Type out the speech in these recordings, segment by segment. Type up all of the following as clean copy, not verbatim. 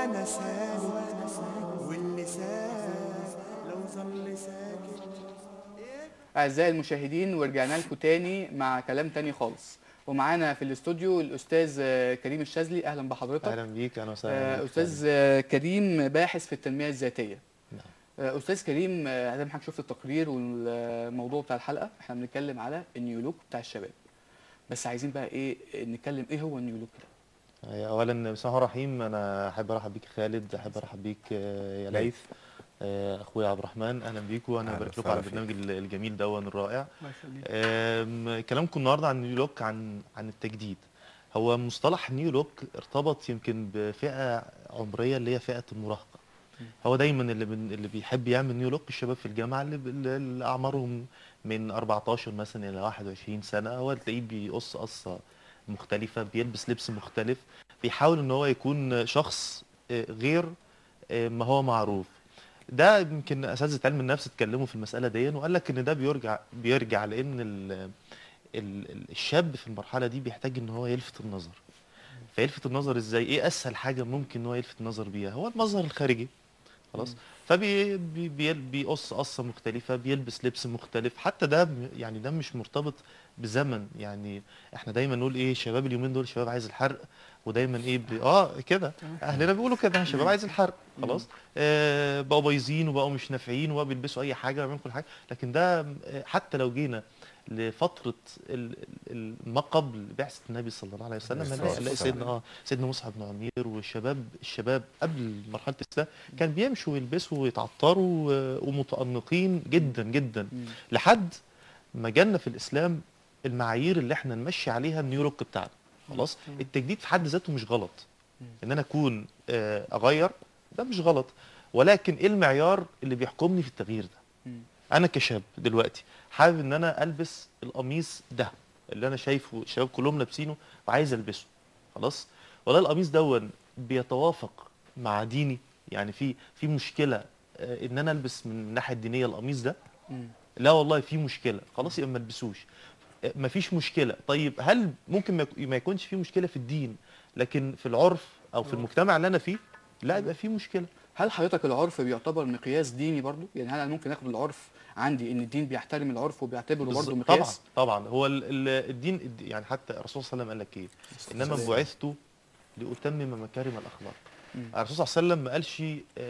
وانا سالك واللي سال لو ظل ساكت. أعزائي المشاهدين، ورجعنا لكم تاني مع كلام تاني خالص. ومعانا في الاستوديو الأستاذ كريم الشاذلي. أهلا بحضرتك. اهلا بيك. انا وسهلا بيك. أستاذ كريم باحث في التنمية الذاتية. نعم. أستاذ كريم، زي ما حضرتك شفت التقرير والموضوع بتاع الحلقة، احنا بنتكلم على النيو لوك بتاع الشباب. بس عايزين بقى إيه نتكلم إيه هو النيو لوك ده؟ اولا بسم الله الرحمن الرحيم، انا احب ارحب بيك خالد، احب ارحب بيك يا ليث، اخويا عبد الرحمن، اهلا بيكم وانا ببارك لكم على البرنامج الجميل ده الرائع. الله يخليك. كلامكم النهارده عن النيو لوك، عن التجديد. هو مصطلح النيو لوك ارتبط يمكن بفئه عمريه اللي هي فئه المراهقه. هو دايما اللي بيحب يعمل نيو لوك الشباب في الجامعه اللي اعمارهم من 14 مثلا الى 21 سنه. هو تلاقيه بيقص قصه مختلفه، بيلبس لبس مختلف، بيحاول ان هو يكون شخص غير ما هو معروف. ده يمكن اساتذه علم النفس اتكلموا في المساله دي، وقال لك ان ده بيرجع لان الشاب في المرحله دي بيحتاج ان هو يلفت النظر. فيلفت النظر ازاي؟ ايه اسهل حاجه ممكن ان هو يلفت النظر بيها؟ هو المظهر الخارجي. خلاص. بيقص قصه مختلفه، بيلبس لبس مختلف. حتى ده يعني ده مش مرتبط بزمن. يعني احنا دايما نقول ايه، شباب اليومين دول شباب عايز الحرق، ودايما ايه كده اهلنا بيقولوا كده، شباب عايز الحرق. خلاص. بقوا بايظين وبقوا مش نافعين وبقوا بيلبسوا اي حاجه ويعملوا كل حاجه. لكن ده حتى لو جينا لفتره ما قبل بعثه النبي صلى الله عليه وسلم، هنلاقي سيدنا مصعب بن عمير والشباب قبل مرحله الاسلام كان بيمشوا ويلبسوا ويتعطروا ومتأنقين جدا جدا، لحد ما جالنا في الاسلام المعايير اللي احنا نمشي عليها النيو لوك بتاعنا. خلاص. التجديد في حد ذاته مش غلط، ان انا اكون اغير، ده مش غلط. ولكن ايه المعيار اللي بيحكمني في التغيير ده؟ انا كشاب دلوقتي حابب ان انا البس القميص ده اللي انا شايفه الشباب كلهم لابسينه وعايز البسه. خلاص. والله القميص دون بيتوافق مع ديني؟ يعني في مشكله ان انا البس من الناحيه الدينيه القميص ده؟ لا والله في مشكله، خلاص يبقى ما البسوش. ما فيش مشكله. طيب هل ممكن ما يكونش في مشكله في الدين لكن في العرف او في المجتمع اللي انا فيه لا يبقى في مشكله؟ هل حضرتك العرف بيعتبر مقياس ديني برضو؟ يعني هل انا ممكن اخد العرف عندي ان الدين بيحترم العرف وبيعتبره برضو مقياس؟ طبعا هو الدين يعني حتى الرسول صلى الله عليه وسلم قال لك ايه؟ انما بعثت لاتمم مكارم الاخلاق. الرسول صلى الله عليه وسلم ما قالش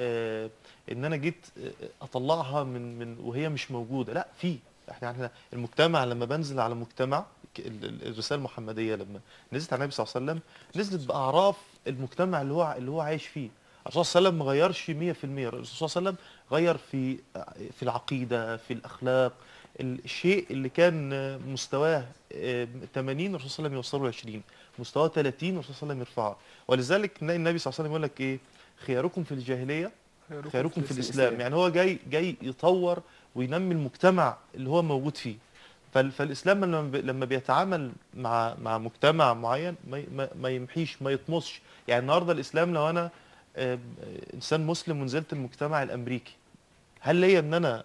ان انا جيت اطلعها من وهي مش موجوده. لا، احنا المجتمع لما بنزل على مجتمع، الرساله المحمديه لما نزلت على النبي صلى الله عليه وسلم نزلت باعراف المجتمع اللي هو عايش فيه. الرسول صلى الله عليه وسلم ما غيرش 100%. الرسول صلى الله عليه وسلم غير في العقيده، في الاخلاق. الشيء اللي كان مستواه 80 الرسول صلى الله عليه وسلم يوصله 20، مستواه 30 الرسول صلى الله عليه وسلم يرفعه. ولذلك نلاقي النبي صلى الله عليه وسلم يقول لك ايه؟ خياركم في الجاهليه خياركم في الاسلام. يعني هو جاي يطور وينمي المجتمع اللي هو موجود فيه. فالاسلام لما بيتعامل مع مجتمع معين ما يمحيش، ما يطمسش. يعني النهارده الاسلام لو انا انسان مسلم ونزلت المجتمع الامريكي، هل ليا ان انا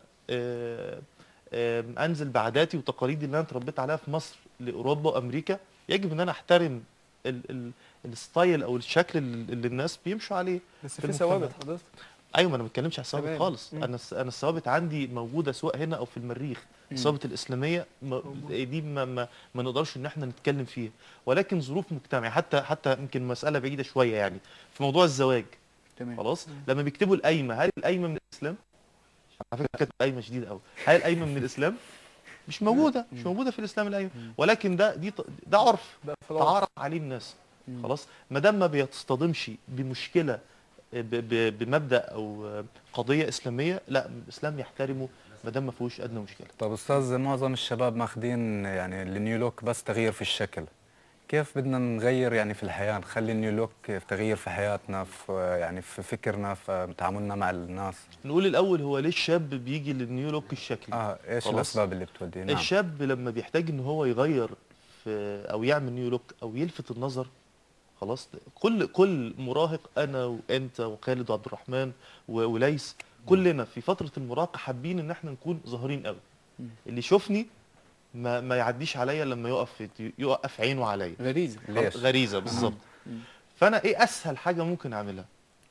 انزل بعاداتي وتقاليدي اللي انا اتربيت عليها في مصر لاوروبا وامريكا؟ يجب ان انا احترم الستايل او الشكل اللي الناس بيمشوا عليه. بس في ثوابت حضرتك. ايوه، ما انا ما بتكلمش على الثوابت خالص. انا الثوابت عندي موجوده سواء هنا او في المريخ. الثوابت الاسلاميه دي ما نقدرش ان احنا نتكلم فيها. ولكن ظروف مجتمعيه، حتى يمكن مساله بعيده شويه، يعني في موضوع الزواج. تمام. خلاص. لما بيكتبوا القايمه، هل القايمه من الاسلام؟ على فكره كانت قايمه شديده قوي. هل القايمه من الاسلام؟ مش موجوده في الاسلام القايمه. ولكن ده عرف تعارف عليه الناس. خلاص. ما دام ما بيتصطدمش بمشكله بمبدا او قضيه اسلاميه، لا الاسلام يحترمه ما دام ما فيهوش ادنى مشكله. طب استاذ، معظم الشباب ماخذين يعني النيو لوك بس تغيير في الشكل. كيف بدنا نغير يعني في الحياه، نخلي النيو لوك تغيير في حياتنا، في فكرنا، في تعاملنا مع الناس؟ نقول الاول، هو ليه الشاب بيجي للنيو لوك الشكلي؟ ايش الاسباب اللي بتوديه؟ نعم. الشاب لما بيحتاج ان هو يغير او يعمل نيو لوك او يلفت النظر، خلاص، كل مراهق، انا وانت وخالد وعبد الرحمن وليث، كلنا في فتره المراهقه حابين ان احنا نكون ظاهرين قوي. اللي يشوفني ما يعديش عليا لما يقف عينه عليا. غريزه. غريزه بالظبط. فانا ايه اسهل حاجه ممكن اعملها؟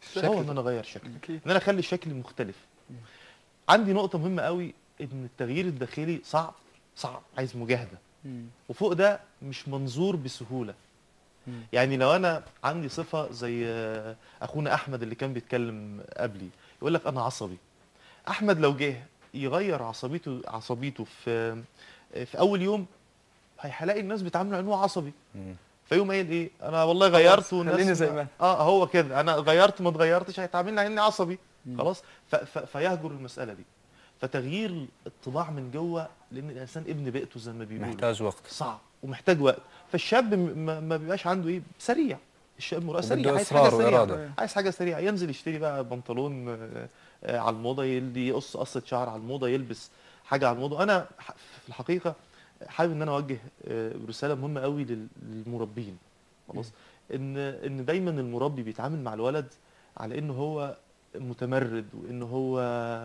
هو ان انا اغير شكلي، أكيد. ان انا اخلي شكلي مختلف. عندي نقطه مهمه قوي، ان التغيير الداخلي صعب، عايز مجاهده، مم. وفوق ده مش منظور بسهوله. يعني لو انا عندي صفه زي اخونا احمد اللي كان بيتكلم قبلي، يقول لك انا عصبي. احمد لو جه يغير عصبيته في اول يوم، هيلاقي الناس بتعامله انه عصبي، فيقوم قايل ايه، انا والله غيرت والناس خليني زي ما هو كده، انا غيرت ما اتغيرتش هيتعاملني على اني عصبي. خلاص، فيهجر المساله دي. فتغيير الطباع من جوه، لان الانسان ابن بيئته زي ما بيقولوا، محتاج وقت، صعب ومحتاج وقت. فالشاب ما بيبقاش عنده ايه، سريع. الشاب سريع، عايز حاجه إصرار سريعه، وإرادة. عايز حاجه سريعه، ينزل يشتري بقى بنطلون على الموضه، يقص قصه شعر على الموضه، يلبس حاجه على الموضه. انا في الحقيقه حابب ان انا اوجه رساله مهمه قوي للمربين. خلاص، ان دايما المربي بيتعامل مع الولد على انه هو متمرد، وان هو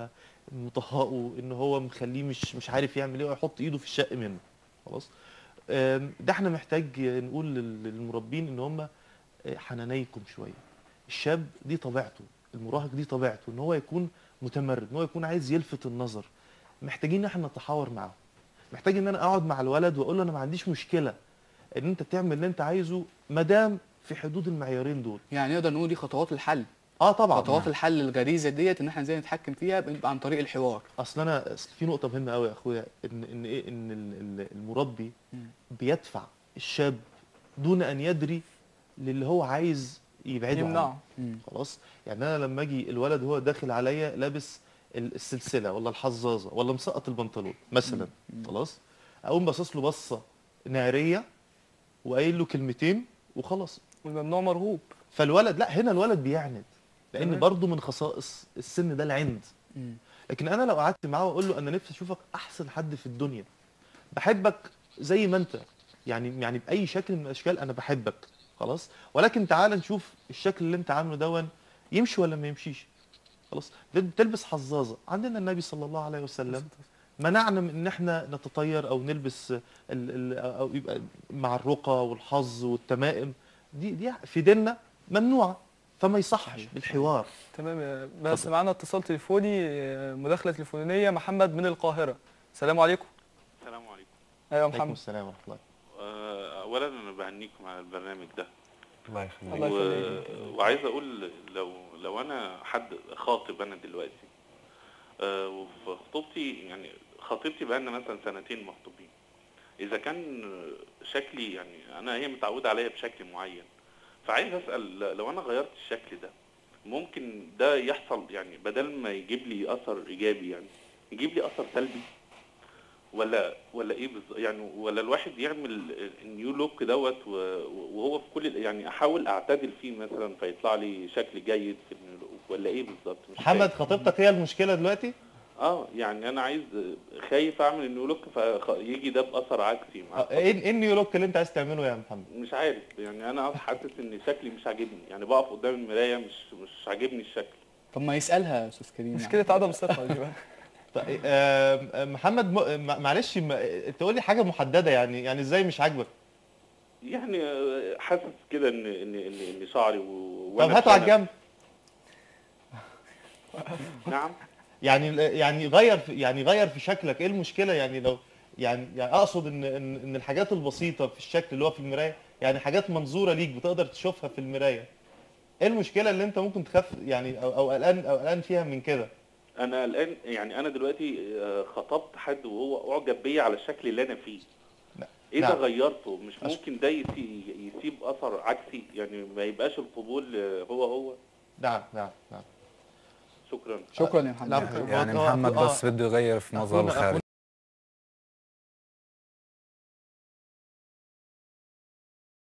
مطهقه، ان هو مخليه مش عارف يعمل ايه، ويحط ايده في الشق منه. خلاص، ده احنا محتاج نقول للمربين ان هم حنانيكم شويه. الشاب دي طبيعته، المراهق دي طبيعته، ان هو يكون متمرد، ان هو يكون عايز يلفت النظر. محتاجين ان احنا نتحاور معاه، محتاج ان انا اقعد مع الولد واقول له انا ما عنديش مشكله ان انت تعمل اللي انت عايزه، ما دام في حدود المعيارين دول. يعني نقدر نقول دي خطوات الحل. طبعا خطوات الحل الغريزه ديت، ان احنا ازاي نتحكم فيها، بيبقى عن طريق الحوار. اصل في نقطه مهمه قوي يا اخويا، ان المربي بيدفع الشاب دون ان يدري للي هو عايز يبعده يمنعه. عنه. خلاص، يعني انا لما اجي الولد هو داخل عليا لابس السلسله ولا الحظاظه ولا مسقط البنطلون مثلا، خلاص، اقوم باصص له بصه ناريه وقايل له كلمتين وخلاص. والممنوع مرغوب. فالولد، لا، هنا الولد بيعند، لان برضه من خصائص السن ده العند. لكن انا لو قعدت معاه واقول له انا نفسي اشوفك احسن حد في الدنيا، بحبك زي ما انت، يعني باي شكل من الاشكال انا بحبك، خلاص، ولكن تعال نشوف الشكل اللي انت عامله دون يمشي ولا ما يمشيش. خلاص، تلبس حظاظه، عندنا النبي صلى الله عليه وسلم منعنا من ان احنا نتطير او نلبس او يبقى مع الرقى والحظ والتمائم، دي في ديننا ممنوعه، فما يصحش بالحوار. تمام. بس معانا اتصال تليفوني، مداخله تليفونيه، محمد من القاهره. السلام عليكم. السلام عليكم. ايوه عليكم محمد. السلام ورحمه الله. اولا انا بهنيكم على البرنامج ده. الله يخليك. الله يخليك. وعايز اقول لو انا حد خاطب انا دلوقتي، وفي خطوبتي، يعني خطيبتي بقالنا مثلا سنتين مخطوبين، اذا كان شكلي، يعني انا هي متعوده عليا بشكل معين، فعايز اسال لو انا غيرت الشكل ده ممكن ده يحصل، يعني بدل ما يجيب لي اثر ايجابي يعني يجيب لي اثر سلبي، ولا ايه يعني، ولا الواحد يعمل النيو لوك دوت وهو في كل، يعني احاول اعتدل فيه مثلا فيطلع لي شكل جيد في النيو لوك، ولا ايه بالظبط؟ محمد، خطيبتك هي المشكله دلوقتي؟ يعني انا خايف اعمل النيو لوك فيجي ده باثر عكسي مع ايه النيو لوك اللي انت عايز تعمله يا محمد؟ مش عارف، يعني انا حاسس ان شكلي مش عاجبني، يعني بقف قدام المرايه مش عاجبني الشكل. طب ما يسالها يا استاذ كريم. مشكله عدم ثقه دي بقى. طيب محمد، معلش تقول لي حاجه محدده، يعني ازاي مش عاجبك؟ يعني حاسس كده ان شعري طب هاته على الجنب. نعم. يعني غير في شكلك، ايه المشكله؟ يعني لو يعني اقصد ان الحاجات البسيطه في الشكل اللي هو في المرايه، يعني حاجات منظوره ليك بتقدر تشوفها في المرايه، ايه المشكله اللي انت ممكن تخاف يعني او قلقان فيها من كده؟ انا الان، يعني انا دلوقتي خطبت حد وهو اعجب بيا على الشكل اللي انا فيه، اذا غيرته مش ممكن ده يسيب اثر عكسي، يعني ما يبقاش القبول هو. نعم. شكرا يا محمد. يعني محمد بس بده يغير في مظهره الخارجي.